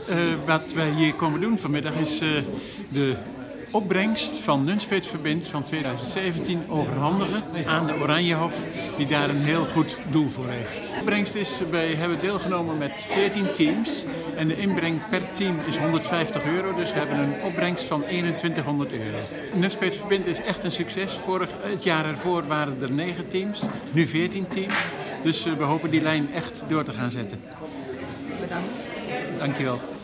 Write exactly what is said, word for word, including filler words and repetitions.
Uh, wat wij hier komen doen vanmiddag is uh, de opbrengst van Nunspeet Verbindt van tweeduizend zeventien overhandigen aan de Oranjehof, die daar een heel goed doel voor heeft. De opbrengst is, wij hebben deelgenomen met veertien teams en de inbreng per team is honderdvijftig euro, dus we hebben een opbrengst van eenentwintighonderd euro. Nunspeet Verbindt is echt een succes. Vorig, het jaar ervoor waren er negen teams, nu veertien teams, dus uh, we hopen die lijn echt door te gaan zetten. Bedankt. Dankjewel.